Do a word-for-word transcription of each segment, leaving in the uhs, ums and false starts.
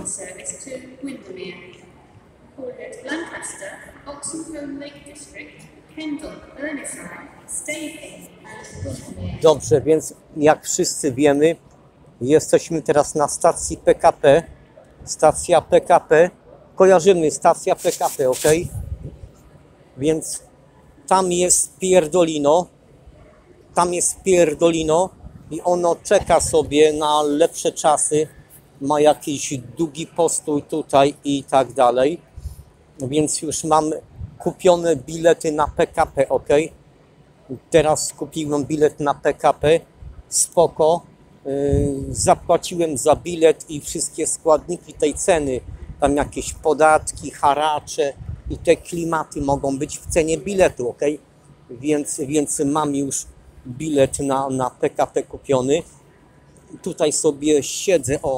northern service to Windermere, Horlet, Lancaster, Oxenholme Lake District, Kendal, Burneside, Stapley and Windermere. Dobrze, więc jak wszyscy wiemy, jesteśmy teraz na stacji P K P. Stacja P K P. Kojarzymy, stacja P K P, ok? Więc tam jest Pierdolino. Tam jest Pierdolino i ono czeka sobie na lepsze czasy. Ma jakiś długi postój tutaj i tak dalej. Więc już mam kupione bilety na P K P, ok? Teraz kupiłem bilet na P K P. Spoko. Zapłaciłem za bilet i wszystkie składniki tej ceny, tam jakieś podatki, haracze i te klimaty mogą być w cenie biletu, ok? Więc, więc mam już bilet na, na P K P kupiony. Tutaj sobie siedzę, o,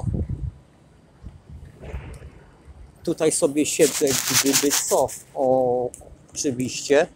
tutaj sobie siedzę, gdyby co, o, oczywiście.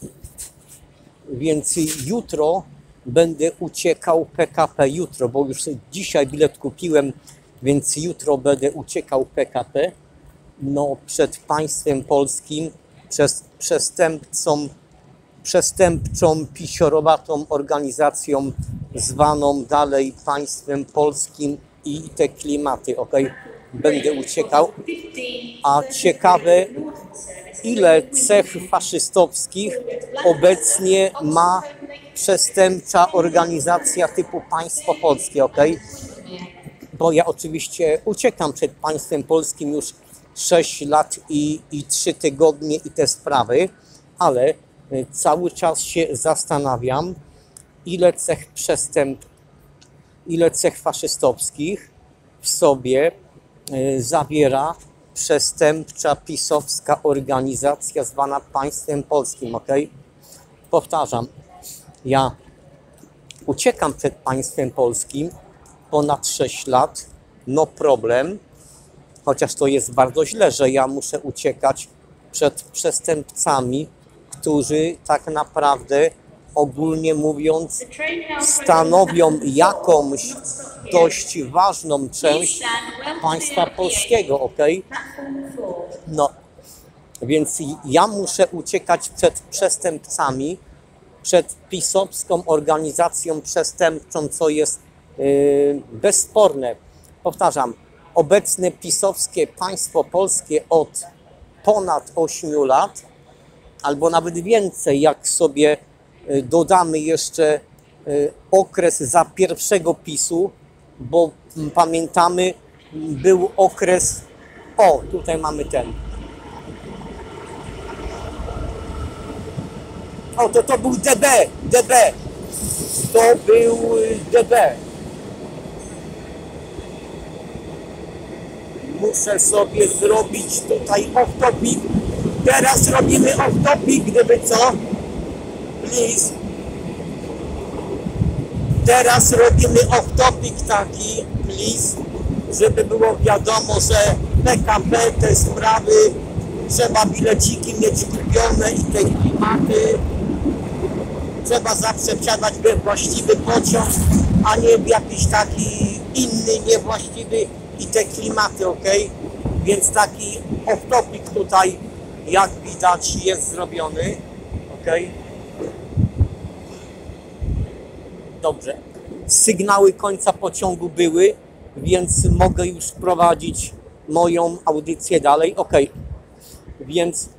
Więc jutro będę uciekał P K P, jutro, bo już dzisiaj bilet kupiłem, więc jutro będę uciekał P K P. No, przed państwem polskim, przez przestępcą, przestępczą, pisiorowatą organizacją zwaną dalej państwem polskim i te klimaty, ok? Będę uciekał. A ciekawe, ile cech faszystowskich obecnie ma przestępcza organizacja typu państwo polskie, ok? Bo ja oczywiście uciekam przed państwem polskim już sześć lat i, i trzy tygodnie i te sprawy, ale cały czas się zastanawiam, ile cech przestęp, ile cech faszystowskich w sobie y, zawiera przestępcza pisowska organizacja zwana państwem polskim, ok? Powtarzam, ja uciekam przed państwem polskim ponad sześć lat, no problem, chociaż to jest bardzo źle, że ja muszę uciekać przed przestępcami, którzy tak naprawdę, ogólnie mówiąc, stanowią jakąś dość ważną część państwa polskiego, ok? No, więc ja muszę uciekać przed przestępcami, przed pisowską organizacją przestępczą, co jest yy, bezsporne. Powtarzam, obecne pisowskie państwo polskie od ponad ośmiu lat, albo nawet więcej, jak sobie yy, dodamy jeszcze yy, okres za pierwszego PiSu, bo yy, pamiętamy, był okres, o, tutaj mamy ten. O, to to był D B, D B, to był D B. Muszę sobie zrobić tutaj off-topic. Teraz robimy off-topic, gdyby co? Please. Teraz robimy off-topic taki, please, żeby było wiadomo, że P K P, te sprawy, trzeba bileciki mieć kupione i te klimaty. Trzeba zawsze wsiadać we właściwy pociąg, a nie w jakiś taki inny, niewłaściwy i te klimaty, ok? Więc taki off-topic tutaj, jak widać, jest zrobiony, ok? Dobrze. Sygnały końca pociągu były, więc mogę już prowadzić moją audycję dalej, ok? Więc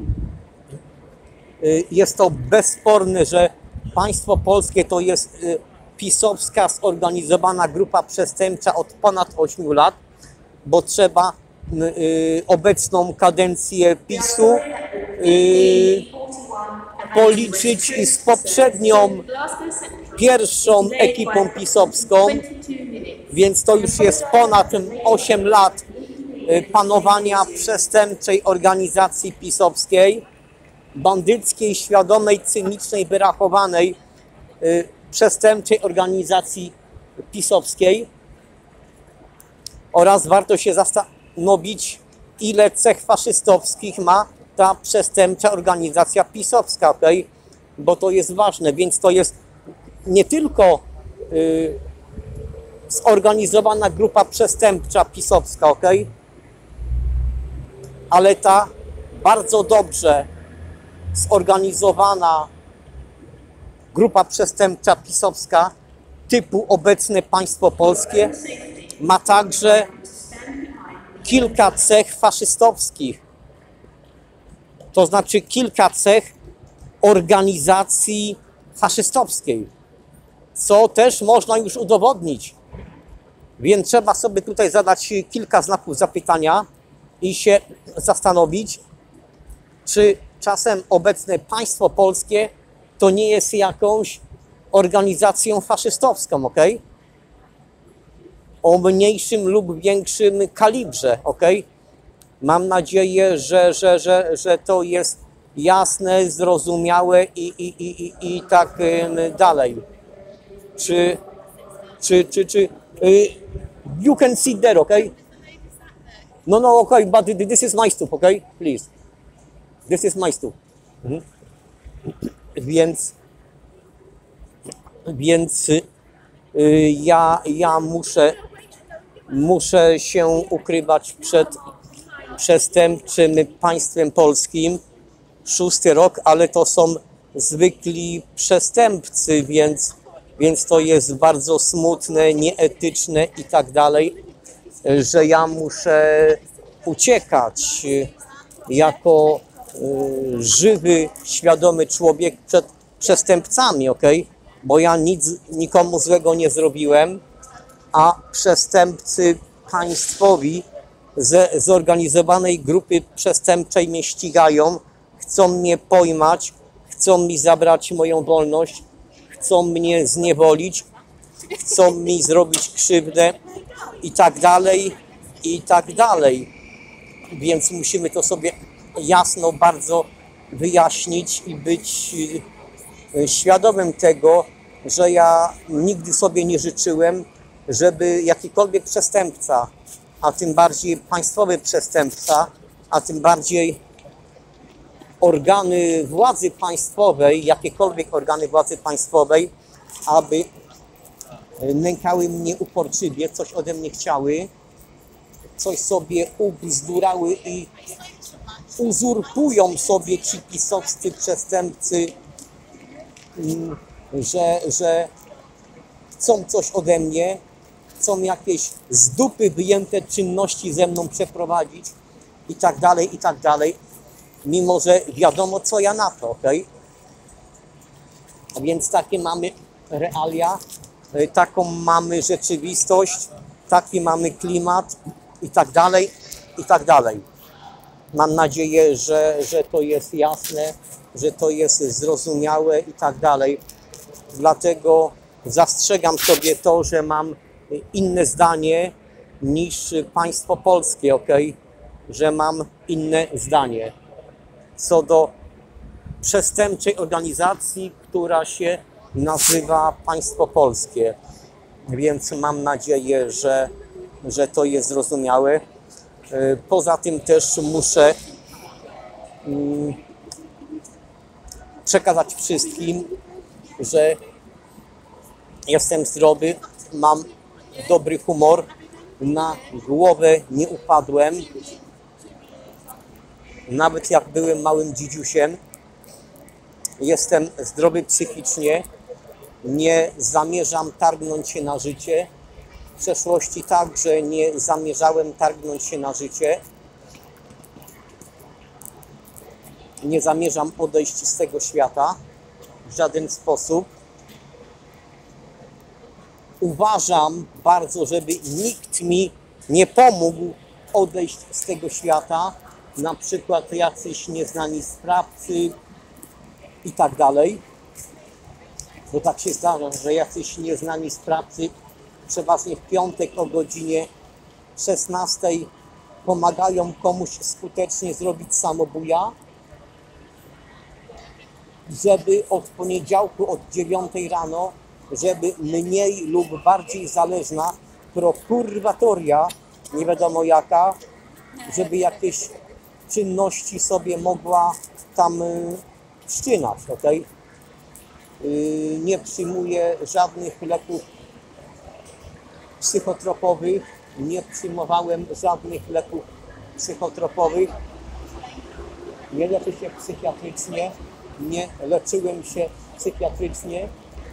jest to bezsporne, że państwo polskie to jest pisowska zorganizowana grupa przestępcza od ponad ośmiu lat, bo trzeba obecną kadencję PiSu policzyć z poprzednią pierwszą ekipą pisowską, więc to już jest ponad osiem lat panowania przestępczej organizacji pisowskiej, bandyckiej, świadomej, cynicznej, wyrachowanej y, przestępczej organizacji pisowskiej. Oraz warto się zastanowić, ile cech faszystowskich ma ta przestępcza organizacja pisowska, okay? Bo to jest ważne, więc to jest nie tylko y, zorganizowana grupa przestępcza pisowska, okay? ale ta bardzo dobrze zorganizowana grupa przestępcza pisowska typu obecne państwo polskie ma także kilka cech faszystowskich, to znaczy kilka cech organizacji faszystowskiej, co też można już udowodnić. Więc trzeba sobie tutaj zadać kilka znaków zapytania i się zastanowić, czy czasem obecne państwo polskie to nie jest jakąś organizacją faszystowską, ok? O mniejszym lub większym kalibrze, ok? Mam nadzieję, że, że, że, że to jest jasne, zrozumiałe i, i, i, i, i tak dalej. Czy, czy, czy, czy y, you can sit there, ok? No, no, ok, but this is my stuff, ok? Please. This is my stuff. Mhm. Więc, więc y, ja, ja muszę, muszę się ukrywać przed przestępczym państwem polskim. Szósty rok, ale to są zwykli przestępcy, więc, więc to jest bardzo smutne, nieetyczne i tak dalej, że ja muszę uciekać jako y, żywy, świadomy człowiek przed przestępcami, ok? Bo ja nic nikomu złego nie zrobiłem, a przestępcy państwowi ze zorganizowanej grupy przestępczej mnie ścigają, chcą mnie pojmać, chcą mi zabrać moją wolność, chcą mnie zniewolić, chcą mi zrobić krzywdę i tak dalej, i tak dalej. Więc musimy to sobie jasno bardzo wyjaśnić i być świadomym tego, że ja nigdy sobie nie życzyłem, żeby jakikolwiek przestępca, a tym bardziej państwowy przestępca, a tym bardziej organy władzy państwowej, jakiekolwiek organy władzy państwowej, aby nękały mnie uporczywie, coś ode mnie chciały, coś sobie ubzdurały i uzurpują sobie ci pisowscy przestępcy, że, że chcą coś ode mnie, chcą jakieś z dupy wyjęte czynności ze mną przeprowadzić i tak dalej, i tak dalej, mimo że wiadomo, co ja na to, ok? A więc takie mamy realia, taką mamy rzeczywistość, taki mamy klimat i tak dalej, i tak dalej. Mam nadzieję, że, że to jest jasne, że to jest zrozumiałe i tak dalej. Dlatego zastrzegam sobie to, że mam inne zdanie niż państwo polskie, ok? Że mam inne zdanie co do przestępczej organizacji, która się nazywa państwo polskie. Więc mam nadzieję, że, że to jest zrozumiałe. Poza tym też muszę mm, przekazać wszystkim, że jestem zdrowy, mam dobry humor, na głowę nie upadłem, nawet jak byłem małym dzidziusiem. Jestem zdrowy psychicznie, nie zamierzam targnąć się na życie. W przeszłości także nie zamierzałem targnąć się na życie. Nie zamierzam odejść z tego świata w żaden sposób. Uważam bardzo, żeby nikt mi nie pomógł odejść z tego świata, na przykład jacyś nieznani sprawcy i tak dalej. Bo tak się zdarza, że jacyś nieznani sprawcy przeważnie w piątek o godzinie szesnastej pomagają komuś skutecznie zrobić samobuja, żeby od poniedziałku od dziewiątej rano, żeby mniej lub bardziej zależna prokuratoria, nie wiadomo jaka, żeby jakieś czynności sobie mogła tam wszczynać, ok? Nie przyjmuję żadnych leków psychotropowych, nie przyjmowałem żadnych leków psychotropowych, nie leczę się psychiatrycznie, nie leczyłem się psychiatrycznie,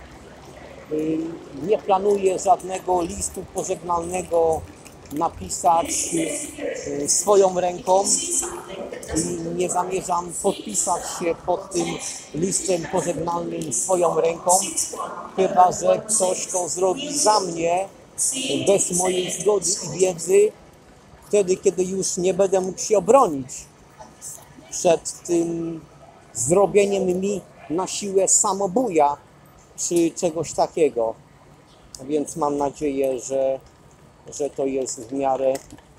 nie planuję żadnego listu pożegnalnego napisać swoją ręką i nie zamierzam podpisać się pod tym listem pożegnalnym swoją ręką, chyba że ktoś to zrobi za mnie bez mojej zgody i wiedzy, wtedy, kiedy już nie będę mógł się obronić przed tym zrobieniem mi na siłę samobuja czy czegoś takiego. Więc mam nadzieję, że, że to jest w miarę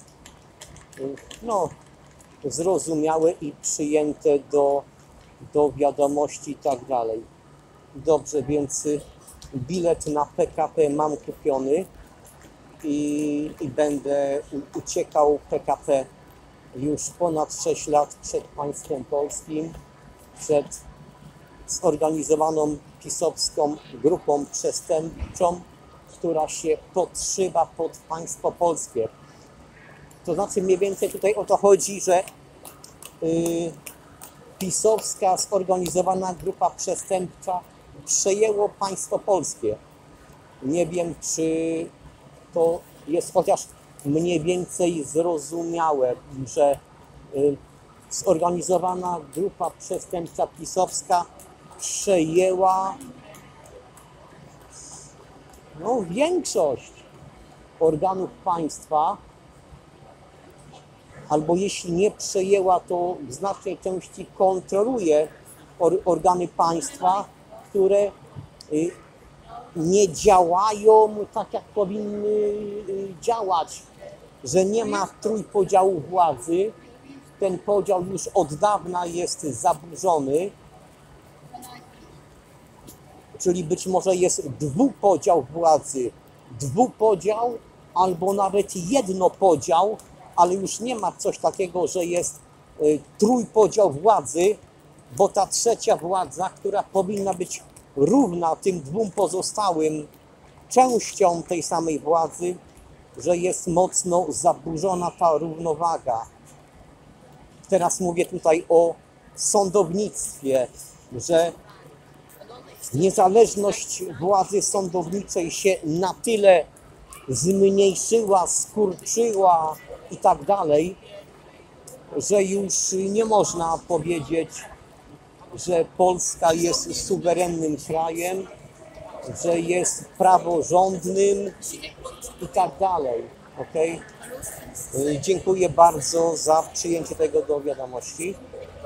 no, zrozumiałe i przyjęte do, do wiadomości i tak dalej. Dobrze, więc bilet na P K P mam kupiony i, i będę uciekał P K P już ponad sześć lat przed państwem polskim, przed zorganizowaną pisowską grupą przestępczą, która się podszywa pod państwo polskie. To znaczy mniej więcej tutaj o to chodzi, że yy, pisowska zorganizowana grupa przestępcza przejęło państwo polskie. Nie wiem, czy to jest chociaż mniej więcej zrozumiałe, że yy, zorganizowana grupa przestępcza pisowska przejęła no, większość organów państwa, albo jeśli nie przejęła, to w znacznej części kontroluje or, organy państwa, które y, nie działają tak, jak powinny y, działać, że nie ma trójpodziału władzy. Ten podział już od dawna jest zaburzony, czyli być może jest dwupodział władzy, dwupodział albo nawet jednopodział, ale już nie ma coś takiego, że jest y, trójpodział władzy, bo ta trzecia władza, która powinna być równa tym dwóm pozostałym częścią tej samej władzy, że jest mocno zaburzona ta równowaga. Teraz mówię tutaj o sądownictwie, że niezależność władzy sądowniczej się na tyle zmniejszyła, skurczyła i tak dalej, że już nie można powiedzieć, że Polska jest suwerennym krajem, że jest praworządnym i tak dalej. Okay? Dziękuję bardzo za przyjęcie tego do wiadomości.